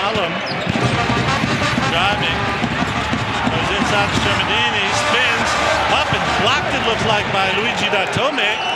Alum driving. Goes inside to Shermadini. Spins up and blocked, it looks like, by Luigi Datome.